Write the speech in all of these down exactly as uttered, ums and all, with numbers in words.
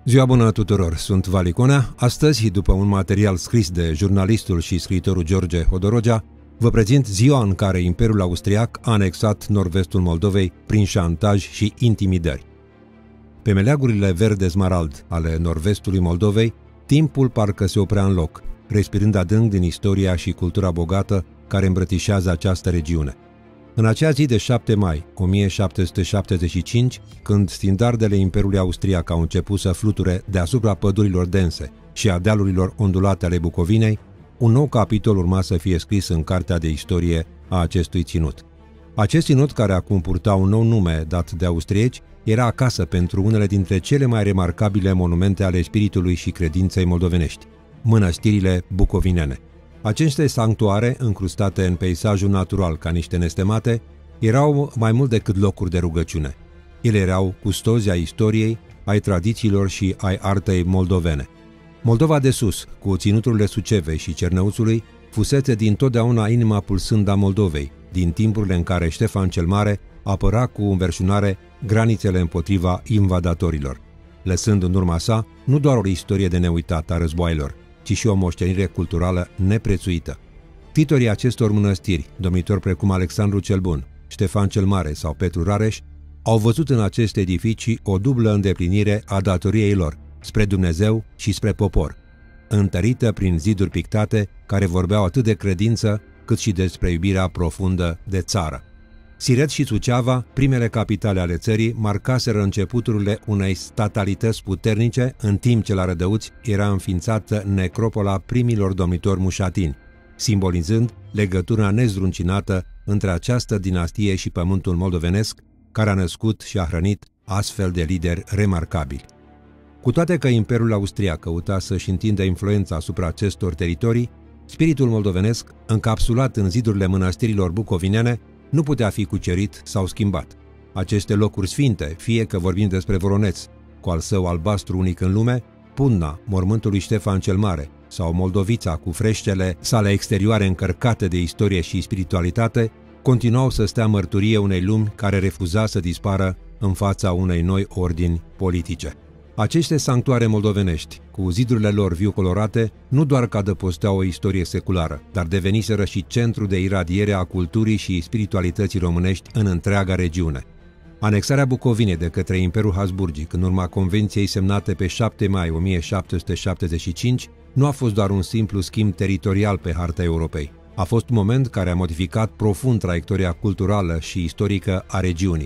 Ziua bună tuturor, sunt Vali Conea. Astăzi, după un material scris de jurnalistul și scriitorul George Hodorogea, vă prezint ziua în care Imperiul Austriac a anexat nord-vestul Moldovei prin șantaj și intimidări. Pe meleagurile verde-smarald ale nord-vestului Moldovei, timpul parcă se oprea în loc, respirând adânc din istoria și cultura bogată care îmbrățișează această regiune. În acea zi de șapte mai o mie șapte sute șaptezeci și cinci, când standardele Imperiului Austriac au început să fluture deasupra pădurilor dense și a dealurilor ondulate ale Bucovinei, un nou capitol urma să fie scris în cartea de istorie a acestui ținut. Acest ținut, care acum purta un nou nume dat de austrieci, era acasă pentru unele dintre cele mai remarcabile monumente ale spiritului și credinței moldovenești, mănăstirile bucovinene. Aceste sanctuare, încrustate în peisajul natural ca niște nestemate, erau mai mult decât locuri de rugăciune. Ele erau custozi ai istoriei, ai tradițiilor și ai artei moldovene. Moldova de sus, cu ținuturile Sucevei și Cernăuțului, fusese dintotdeauna inima pulsândă a Moldovei, din timpurile în care Ștefan cel Mare apăra cu înverșunare granițele împotriva invadatorilor, lăsând în urma sa nu doar o istorie de neuitat a războaielor, ci și o moștenire culturală neprețuită. Titorii acestor mănăstiri, domnitori precum Alexandru cel Bun, Ștefan cel Mare sau Petru Rareș, au văzut în aceste edificii o dublă îndeplinire a datoriei lor spre Dumnezeu și spre popor, întărită prin ziduri pictate care vorbeau atât de credință cât și despre iubirea profundă de țară. Siret și Suceava, primele capitale ale țării, marcaseră începuturile unei statalități puternice, în timp ce la Rădăuți era înființată necropola primilor domnitori mușatini, simbolizând legătura nezdruncinată între această dinastie și pământul moldovenesc, care a născut și a hrănit astfel de lideri remarcabili. Cu toate că Imperiul Austriac căuta să-și întindă influența asupra acestor teritorii, spiritul moldovenesc, încapsulat în zidurile mănăstirilor bucovinene, nu putea fi cucerit sau schimbat. Aceste locuri sfinte, fie că vorbim despre Voroneț, cu al său albastru unic în lume, Pundna, mormântul lui Ștefan cel Mare, sau Moldovița, cu freștele sale exterioare încărcate de istorie și spiritualitate, continuau să stea mărturie unei lumi care refuza să dispară în fața unei noi ordini politice. Aceste sanctuare moldovenești, cu zidurile lor viu colorate, nu doar că adăposteau o istorie seculară, dar deveniseră și centru de iradiere a culturii și spiritualității românești în întreaga regiune. Anexarea Bucovinei de către Imperiul Habsburgic, în urma convenției semnate pe șapte mai o mie șapte sute șaptezeci și cinci, nu a fost doar un simplu schimb teritorial pe harta Europei. A fost un moment care a modificat profund traiectoria culturală și istorică a regiunii.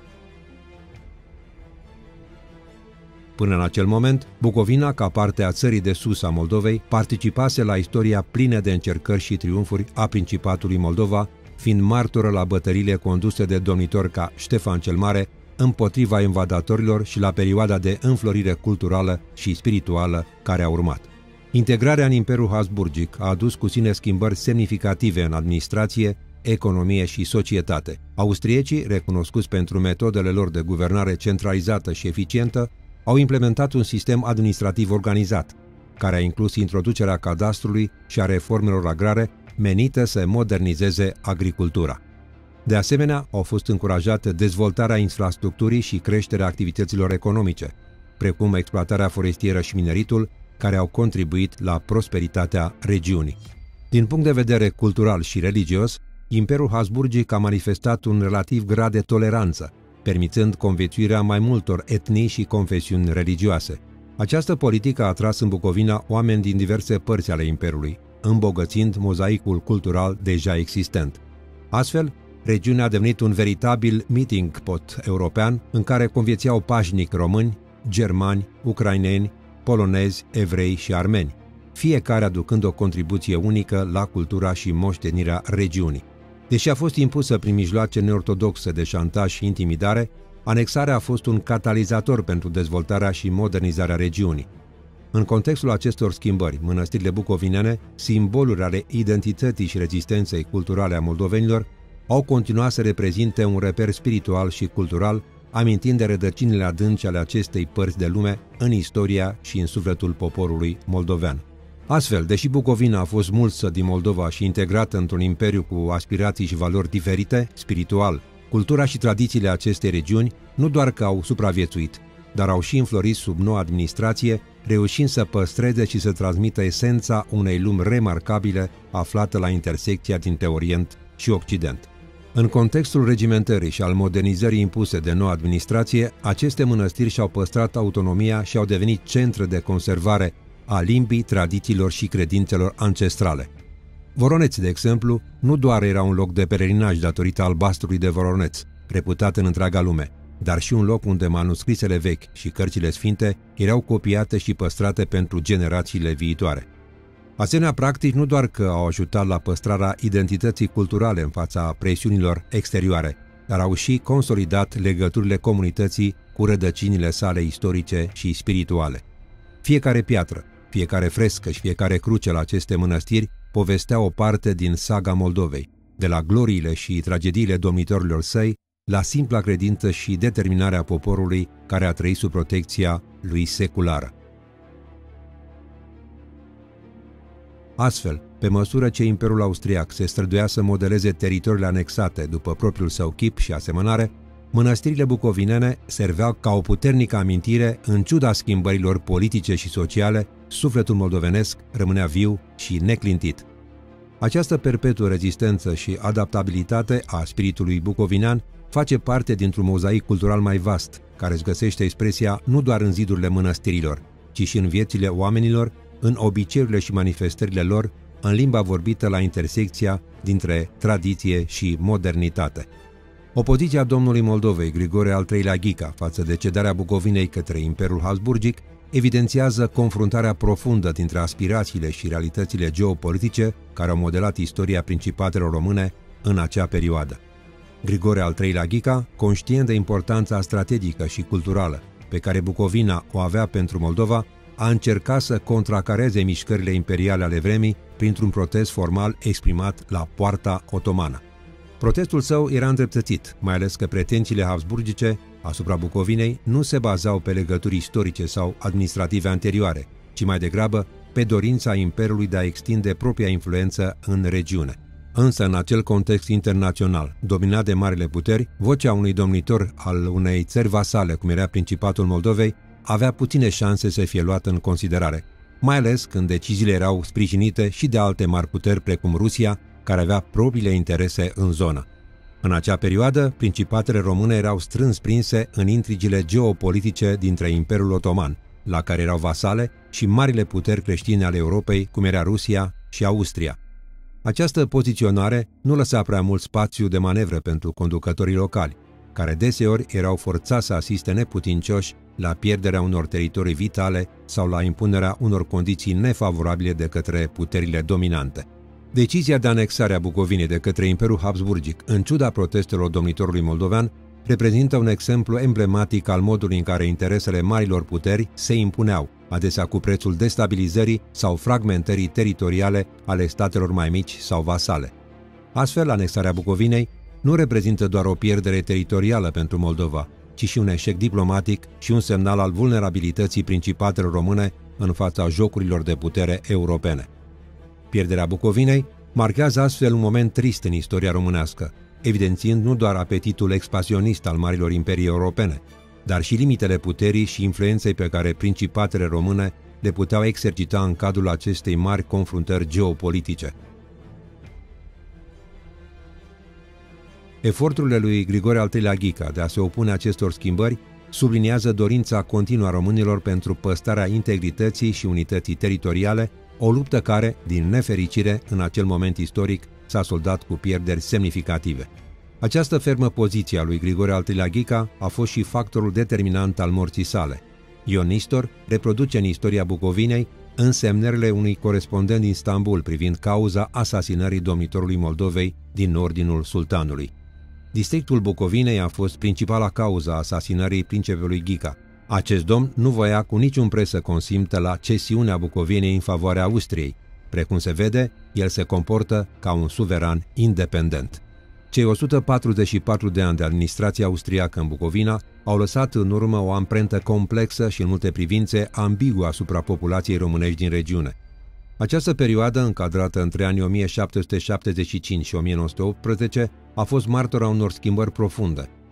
Până în acel moment, Bucovina, ca parte a țării de sus a Moldovei, participase la istoria plină de încercări și triumfuri a Principatului Moldova, fiind martoră la bătăliile conduse de domnitori ca Ștefan cel Mare împotriva invadatorilor și la perioada de înflorire culturală și spirituală care a urmat. Integrarea în Imperiul Habsburgic a adus cu sine schimbări semnificative în administrație, economie și societate. Austriecii, recunoscuți pentru metodele lor de guvernare centralizată și eficientă, au implementat un sistem administrativ organizat, care a inclus introducerea cadastrului și a reformelor agrare menite să modernizeze agricultura. De asemenea, au fost încurajate dezvoltarea infrastructurii și creșterea activităților economice, precum exploatarea forestieră și mineritul, care au contribuit la prosperitatea regiunii. Din punct de vedere cultural și religios, Imperiul Habsburgic a manifestat un relativ grad de toleranță, permițând conviețuirea mai multor etnii și confesiuni religioase. Această politică a atras în Bucovina oameni din diverse părți ale Imperiului, îmbogățind mozaicul cultural deja existent. Astfel, regiunea a devenit un veritabil meeting pot european în care conviețuiau pașnic români, germani, ucraineni, polonezi, evrei și armeni, fiecare aducând o contribuție unică la cultura și moștenirea regiunii. Deși a fost impusă prin mijloace neortodoxe de șantaj și intimidare, anexarea a fost un catalizator pentru dezvoltarea și modernizarea regiunii. În contextul acestor schimbări, mănăstirile bucovinene, simboluri ale identității și rezistenței culturale a moldovenilor, au continuat să reprezinte un reper spiritual și cultural, amintind de rădăcinile adânci ale acestei părți de lume în istoria și în sufletul poporului moldovean. Astfel, deși Bucovina a fost mulsă din Moldova și integrată într-un imperiu cu aspirații și valori diferite, spiritual, cultura și tradițiile acestei regiuni nu doar că au supraviețuit, dar au și înflorit sub noua administrație, reușind să păstreze și să transmită esența unei lumi remarcabile aflată la intersecția dintre Orient și Occident. În contextul regimentării și al modernizării impuse de noua administrație, aceste mănăstiri și-au păstrat autonomia și au devenit centre de conservare a limbii, tradițiilor și credințelor ancestrale. Voroneț, de exemplu, nu doar era un loc de pelerinaj datorită albastrului de Voroneț, reputat în întreaga lume, dar și un loc unde manuscrisele vechi și cărțile sfinte erau copiate și păstrate pentru generațiile viitoare. Asemenea practici nu doar că au ajutat la păstrarea identității culturale în fața presiunilor exterioare, dar au și consolidat legăturile comunității cu rădăcinile sale istorice și spirituale. Fiecare piatră, fiecare frescă și fiecare cruce la aceste mănăstiri povestea o parte din saga Moldovei, de la gloriile și tragediile domnitorilor săi, la simpla credință și determinarea poporului care a trăit sub protecția lui seculară. Astfel, pe măsură ce Imperiul Austriac se străduia să modeleze teritoriile anexate după propriul său chip și asemănare, mănăstirile bucovinene serveau ca o puternică amintire, în ciuda schimbărilor politice și sociale, sufletul moldovenesc rămânea viu și neclintit. Această perpetuă rezistență și adaptabilitate a spiritului bucovinean face parte dintr-un mozaic cultural mai vast, care își găsește expresia nu doar în zidurile mănăstirilor, ci și în viețile oamenilor, în obiceiurile și manifestările lor, în limba vorbită la intersecția dintre tradiție și modernitate. Opoziția domnului Moldovei, Grigore al treilea Ghica, față de cedarea Bucovinei către Imperiul Habsburgic, evidențiază confruntarea profundă dintre aspirațiile și realitățile geopolitice care au modelat istoria principatelor române în acea perioadă. Grigore al treilea Ghica, conștient de importanța strategică și culturală pe care Bucovina o avea pentru Moldova, a încercat să contracareze mișcările imperiale ale vremii printr-un protest formal exprimat la poarta otomană. Protestul său era îndreptățit, mai ales că pretențiile habsburgice asupra Bucovinei nu se bazau pe legături istorice sau administrative anterioare, ci mai degrabă pe dorința Imperiului de a extinde propria influență în regiune. Însă, în acel context internațional, dominat de marile puteri, vocea unui domnitor al unei țări vasale, cum era Principatul Moldovei, avea puține șanse să fie luată în considerare, mai ales când deciziile erau sprijinite și de alte mari puteri precum Rusia, care avea propriile interese în zonă. În acea perioadă, principatele române erau strâns prinse în intrigile geopolitice dintre Imperiul Otoman, la care erau vasale, și marile puteri creștine ale Europei, cum era Rusia și Austria. Această poziționare nu lăsa prea mult spațiu de manevră pentru conducătorii locali, care deseori erau forțați să asiste neputincioși la pierderea unor teritorii vitale sau la impunerea unor condiții nefavorabile de către puterile dominante. Decizia de anexare a Bucovinei de către Imperiul Habsburgic, în ciuda protestelor domnitorului moldovean, reprezintă un exemplu emblematic al modului în care interesele marilor puteri se impuneau, adesea cu prețul destabilizării sau fragmentării teritoriale ale statelor mai mici sau vasale. Astfel, anexarea Bucovinei nu reprezintă doar o pierdere teritorială pentru Moldova, ci și un eșec diplomatic și un semnal al vulnerabilității principatelor române în fața jocurilor de putere europene. Pierderea Bucovinei marchează astfel un moment trist în istoria românească, evidențiind nu doar apetitul expansionist al marilor imperii europene, dar și limitele puterii și influenței pe care principatele române le puteau exercita în cadrul acestei mari confruntări geopolitice. Eforturile lui Grigore al treilea Ghica de a se opune acestor schimbări subliniază dorința continuă a românilor pentru păstrarea integrității și unității teritoriale, o luptă care, din nefericire, în acel moment istoric, s-a soldat cu pierderi semnificative. Această fermă poziție a lui Grigore al treilea Ghica a fost și factorul determinant al morții sale. Ion Nistor reproduce în istoria Bucovinei însemnările unui corespondent din Istanbul privind cauza asasinării domnitorului Moldovei din ordinul sultanului. Districtul Bucovinei a fost principala cauză a asasinării principelui Ghica. Acest domn nu voia cu niciun preț să consimtă la cesiunea Bucovinei în favoarea Austriei. Precum se vede, el se comportă ca un suveran independent. Cei o sută patruzeci și patru de ani de administrație austriacă în Bucovina au lăsat în urmă o amprentă complexă și în multe privințe ambiguă asupra populației românești din regiune. Această perioadă, încadrată între anii o mie șapte sute șaptezeci și cinci și o mie nouă sute optsprezece, a fost martora unor schimbări profunde,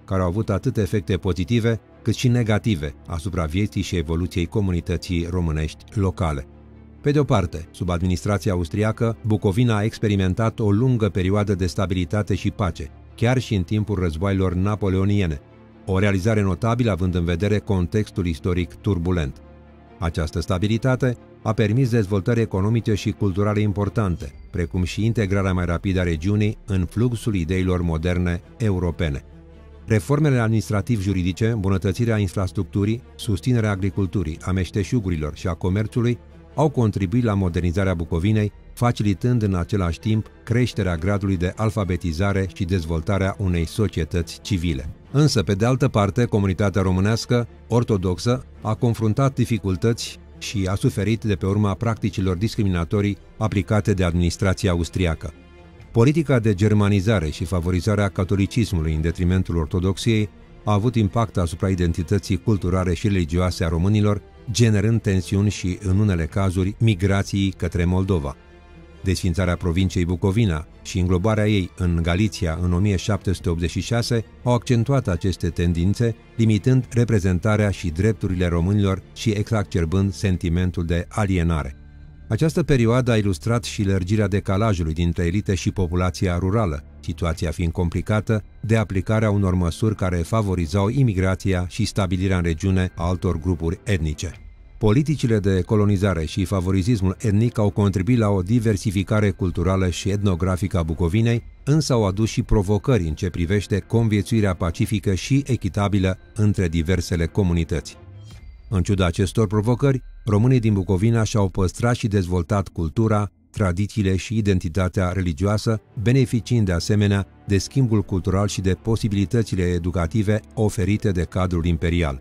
care au avut atât efecte pozitive cât și negative asupra vieții și evoluției comunității românești locale. Pe de o parte, sub administrația austriacă, Bucovina a experimentat o lungă perioadă de stabilitate și pace, chiar și în timpul războaielor napoleoniene, o realizare notabilă având în vedere contextul istoric turbulent. Această stabilitate a permis dezvoltări economice și culturale importante, precum și integrarea mai rapidă a regiunii în fluxul ideilor moderne europene. Reformele administrativ-juridice, îmbunătățirea infrastructurii, susținerea agriculturii, a meșteșugurilor și a comerțului au contribuit la modernizarea Bucovinei, facilitând în același timp creșterea gradului de alfabetizare și dezvoltarea unei societăți civile. Însă, pe de altă parte, comunitatea românească ortodoxă a confruntat dificultăți și a suferit de pe urma practicilor discriminatorii aplicate de administrația austriacă. Politica de germanizare și favorizarea catolicismului în detrimentul ortodoxiei a avut impact asupra identității culturale și religioase a românilor, generând tensiuni și, în unele cazuri, migrații către Moldova. Desfințarea provinciei Bucovina și înglobarea ei în Galiția în o mie șapte sute optzeci și șase au accentuat aceste tendințe, limitând reprezentarea și drepturile românilor și exacerbând sentimentul de alienare. Această perioadă a ilustrat și lărgirea decalajului dintre elite și populația rurală, situația fiind complicată de aplicarea unor măsuri care favorizau imigrația și stabilirea în regiune a altor grupuri etnice. Politicile de colonizare și favorizismul etnic au contribuit la o diversificare culturală și etnografică a Bucovinei, însă au adus și provocări în ce privește conviețuirea pacifică și echitabilă între diversele comunități. În ciuda acestor provocări, românii din Bucovina și-au păstrat și dezvoltat cultura, tradițiile și identitatea religioasă, beneficiind de asemenea de schimbul cultural și de posibilitățile educative oferite de cadrul imperial.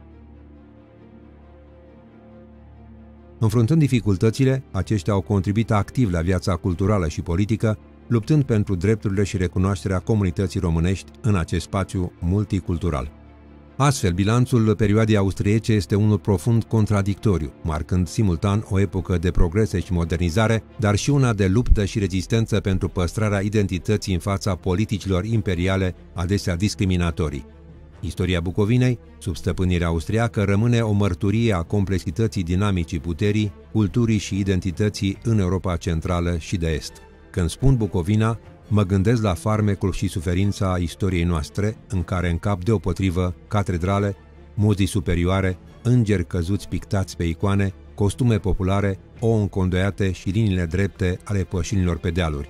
Înfruntând dificultățile, aceștia au contribuit activ la viața culturală și politică, luptând pentru drepturile și recunoașterea comunității românești în acest spațiu multicultural. Astfel, bilanțul perioadei austriece este unul profund contradictoriu, marcând simultan o epocă de progrese și modernizare, dar și una de luptă și rezistență pentru păstrarea identității în fața politicilor imperiale, adesea discriminatorii. Istoria Bucovinei, sub stăpânirea austriacă, rămâne o mărturie a complexității dinamicii puterii, culturii și identității în Europa Centrală și de Est. Când spun Bucovina, mă gândesc la farmecul și suferința istoriei noastre, în care încap deopotrivă catedrale, muzii superioare, îngeri căzuți pictați pe icoane, costume populare, ouă încondoiate și liniile drepte ale pășinilor pe dealuri.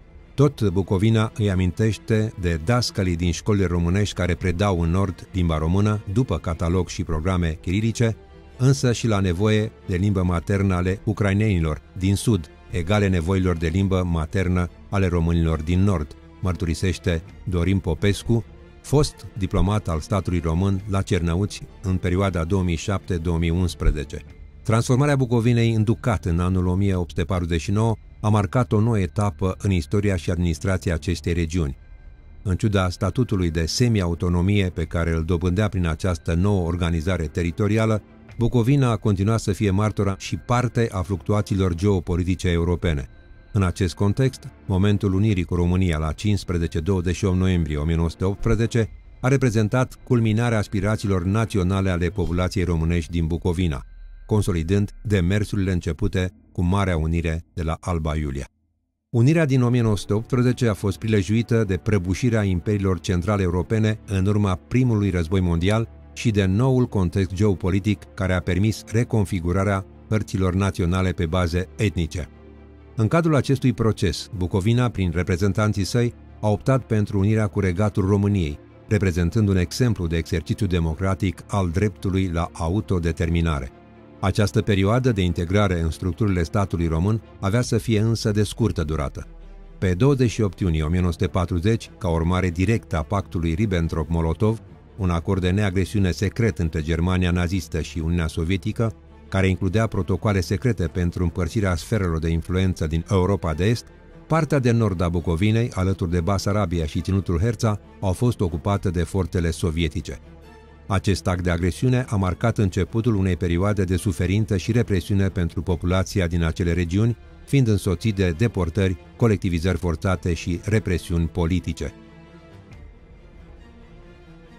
Tot Bucovina îi amintește de dascălii din școlile românești care predau în nord limba română, după catalog și programe chirilice, însă și la nevoie de limbă maternă ale ucrainenilor din sud, egale nevoilor de limbă maternă ale românilor din nord, mărturisește Dorin Popescu, fost diplomat al statului român la Cernăuți în perioada două mii șapte două mii unsprezece. Transformarea Bucovinei în ducat în anul o mie opt sute patruzeci și nouă a marcat o nouă etapă în istoria și administrația acestei regiuni. În ciuda statutului de semi-autonomie pe care îl dobândea prin această nouă organizare teritorială, Bucovina a continuat să fie martora și parte a fluctuațiilor geopolitice europene. În acest context, momentul unirii cu România la cincisprezece douăzeci și opt noiembrie o mie nouă sute optsprezece a reprezentat culminarea aspirațiilor naționale ale populației românești din Bucovina, consolidând demersurile începute cu Marea Unire de la Alba Iulia. Unirea din o mie nouă sute optsprezece a fost prilejuită de prăbușirea imperiilor centrale europene în urma primului război mondial și de noul context geopolitic care a permis reconfigurarea părților naționale pe baze etnice. În cadrul acestui proces, Bucovina, prin reprezentanții săi, a optat pentru unirea cu Regatul României, reprezentând un exemplu de exercițiu democratic al dreptului la autodeterminare. Această perioadă de integrare în structurile statului român avea să fie însă de scurtă durată. Pe douăzeci și opt iunie o mie nouă sute patruzeci, ca urmare directă a pactului Ribbentrop-Molotov, un acord de neagresiune secret între Germania nazistă și Uniunea Sovietică, care includea protocoale secrete pentru împărțirea sferelor de influență din Europa de Est, partea de nord a Bucovinei, alături de Basarabia și Ținutul Herța, au fost ocupate de forțele sovietice. Acest act de agresiune a marcat începutul unei perioade de suferință și represiune pentru populația din acele regiuni, fiind însoțit de deportări, colectivizări forțate și represiuni politice.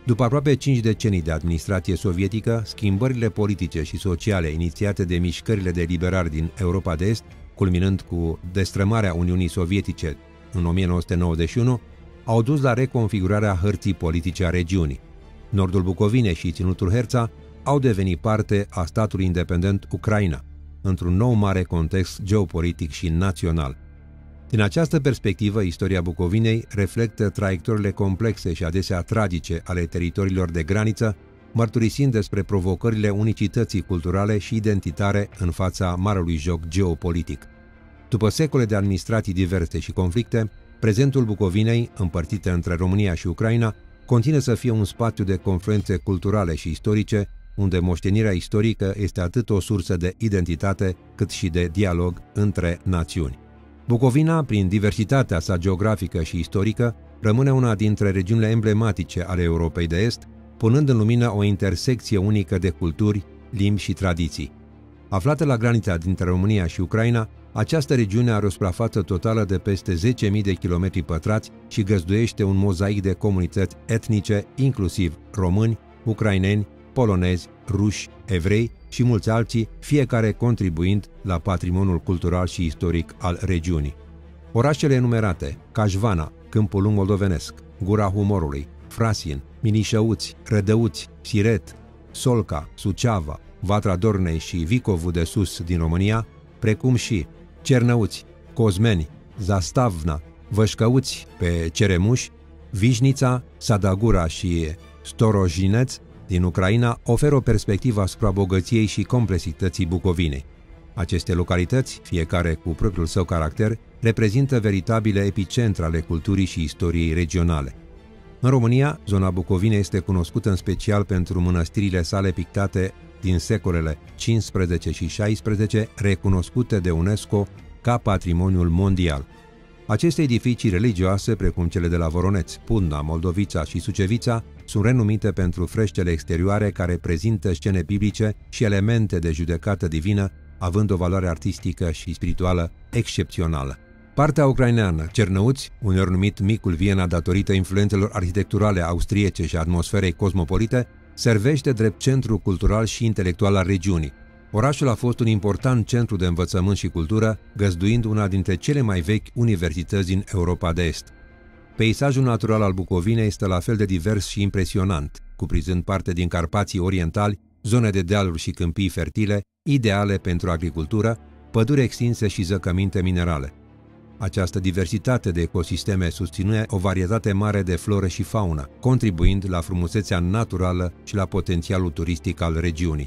După aproape cinci decenii de administrație sovietică, schimbările politice și sociale inițiate de mișcările de eliberari din Europa de Est, culminând cu destrămarea Uniunii Sovietice în o mie nouă sute nouăzeci și unu, au dus la reconfigurarea hărții politice a regiunii. Nordul Bucovinei și Ținutul Herța au devenit parte a statului independent Ucraina, într-un nou mare context geopolitic și național. Din această perspectivă, istoria Bucovinei reflectă traiectoriile complexe și adesea tragice ale teritoriilor de graniță, mărturisind despre provocările unicității culturale și identitare în fața marelui joc geopolitic. După secole de administrații diverse și conflicte, prezentul Bucovinei, împărțite între România și Ucraina, continuă să fie un spațiu de confluențe culturale și istorice, unde moștenirea istorică este atât o sursă de identitate, cât și de dialog între națiuni. Bucovina, prin diversitatea sa geografică și istorică, rămâne una dintre regiunile emblematice ale Europei de Est, punând în lumină o intersecție unică de culturi, limbi și tradiții. Aflată la granița dintre România și Ucraina, această regiune are o suprafață totală de peste zece mii de kilometri pătrați și găzduiește un mozaic de comunități etnice, inclusiv români, ucraineni, polonezi, ruși, evrei și mulți alții, fiecare contribuind la patrimoniul cultural și istoric al regiunii. Orașele enumerate, Cașvana, Câmpul Lung Moldovenesc, Gura Humorului, Frasin, Minișăuți, Rădăuți, Siret, Solca, Suceava, Vatra Dornei și Vicovu de Sus din România, precum și Cernăuți, Cozmeni, Zastavna, Vășcăuți pe Ceremuș, Vișnița, Sadagura și Storojineț din Ucraina oferă o perspectivă asupra bogăției și complexității Bucovinei. Aceste localități, fiecare cu propriul său caracter, reprezintă veritabile epicentre ale culturii și istoriei regionale. În România, zona Bucovinei este cunoscută în special pentru mănăstirile sale pictate din secolele cincisprezece și șaisprezece, recunoscute de UNESCO ca patrimoniul mondial. Aceste edificii religioase, precum cele de la Voroneț, Punda, Moldovița și Sucevița, sunt renumite pentru freștele exterioare care prezintă scene biblice și elemente de judecată divină, având o valoare artistică și spirituală excepțională. Partea ucraineană, Cernăuți, uneori numit Micul Viena datorită influențelor arhitecturale austriece și atmosferei cosmopolite, servește drept centru cultural și intelectual al regiunii. Orașul a fost un important centru de învățământ și cultură, găzduind una dintre cele mai vechi universități din Europa de Est. Peisajul natural al Bucovinei este la fel de divers și impresionant, cuprinzând parte din Carpații Orientali, zone de dealuri și câmpii fertile, ideale pentru agricultură, păduri extinse și zăcăminte minerale. Această diversitate de ecosisteme susține o varietate mare de floră și faună, contribuind la frumusețea naturală și la potențialul turistic al regiunii.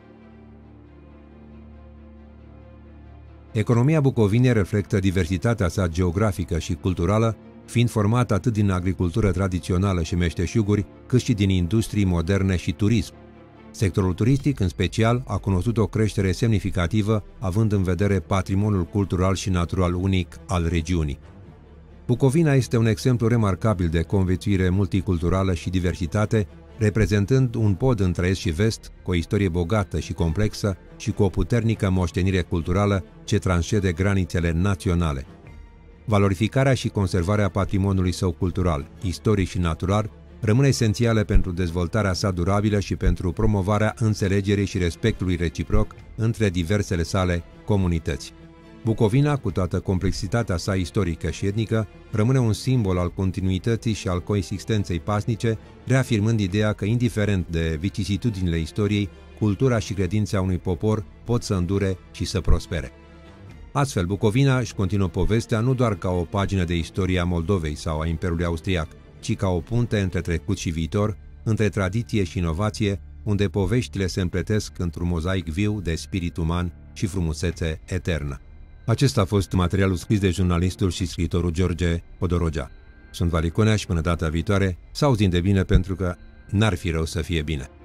Economia Bucovinei reflectă diversitatea sa geografică și culturală, fiind formată atât din agricultură tradițională și meșteșuguri, cât și din industrii moderne și turism. Sectorul turistic, în special, a cunoscut o creștere semnificativă, având în vedere patrimoniul cultural și natural unic al regiunii. Bucovina este un exemplu remarcabil de conviețuire multiculturală și diversitate, reprezentând un pod între est și vest, cu o istorie bogată și complexă și cu o puternică moștenire culturală ce transcede granițele naționale. Valorificarea și conservarea patrimoniului său cultural, istoric și natural rămâne esențială pentru dezvoltarea sa durabilă și pentru promovarea înțelegerii și respectului reciproc între diversele sale comunități. Bucovina, cu toată complexitatea sa istorică și etnică, rămâne un simbol al continuității și al coexistenței pasnice, reafirmând ideea că, indiferent de vicisitudinile istoriei, cultura și credința unui popor pot să îndure și să prospere. Astfel, Bucovina își continuă povestea nu doar ca o pagină de istorie a Moldovei sau a Imperiului Austriac, ci ca o punte între trecut și viitor, între tradiție și inovație, unde poveștile se împletesc într-un mozaic viu de spirit uman și frumusețe eternă. Acesta a fost materialul scris de jurnalistul și scriitorul George Hodorogea. Sunt Vali Conea și până data viitoare, să auzim de bine pentru că n-ar fi rău să fie bine.